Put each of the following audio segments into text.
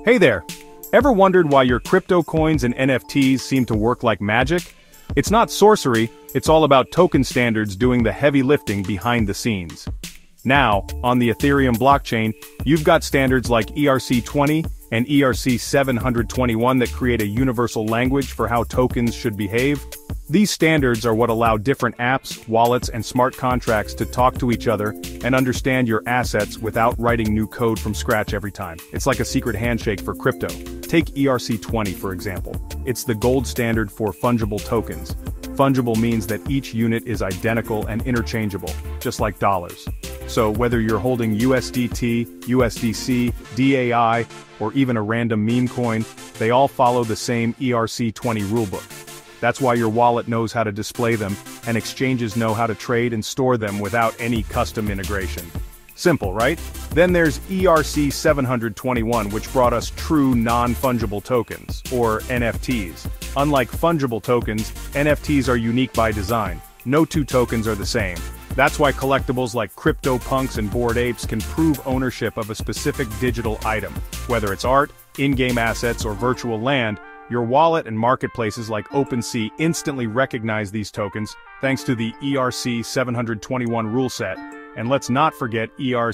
Hey there! Ever wondered why your crypto coins and NFTs seem to work like magic? It's not sorcery, it's all about token standards doing the heavy lifting behind the scenes. Now, on the Ethereum blockchain, you've got standards like ERC-20 and ERC-721 that create a universal language for how tokens should behave. These standards are what allow different apps, wallets, and smart contracts to talk to each other and understand your assets without writing new code from scratch every time. It's like a secret handshake for crypto. Take ERC-20 for example. It's the gold standard for fungible tokens. Fungible means that each unit is identical and interchangeable, just like dollars. So whether you're holding USDT, USDC, DAI, or even a random meme coin, they all follow the same ERC-20 rulebook. That's why your wallet knows how to display them, and exchanges know how to trade and store them without any custom integration. Simple, right? Then there's ERC-721, which brought us true non-fungible tokens, or NFTs. Unlike fungible tokens, NFTs are unique by design. No two tokens are the same. That's why collectibles like CryptoPunks and Bored Apes can prove ownership of a specific digital item. Whether it's art, in-game assets, or virtual land, your wallet and marketplaces like OpenSea instantly recognize these tokens thanks to the ERC-721 rule set. And let's not forget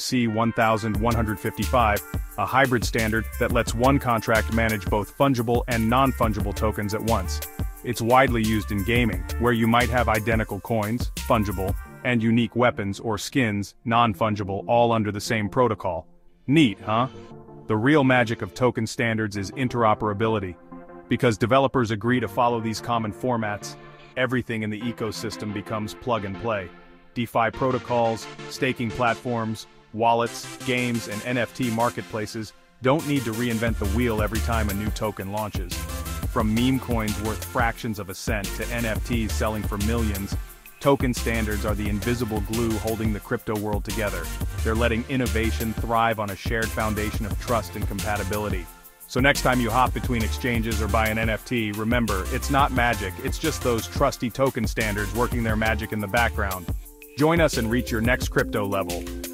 ERC-1155, a hybrid standard that lets one contract manage both fungible and non-fungible tokens at once. It's widely used in gaming, where you might have identical coins, fungible, and unique weapons or skins, non-fungible, all under the same protocol. Neat, huh? The real magic of token standards is interoperability. Because developers agree to follow these common formats, everything in the ecosystem becomes plug and play. DeFi protocols, staking platforms, wallets, games, and NFT marketplaces don't need to reinvent the wheel every time a new token launches. From meme coins worth fractions of a cent to NFTs selling for millions, token standards are the invisible glue holding the crypto world together. They're letting innovation thrive on a shared foundation of trust and compatibility. So next time you hop between exchanges or buy an NFT, remember, it's not magic, it's just those trusty token standards working their magic in the background. Join us and reach your next crypto level.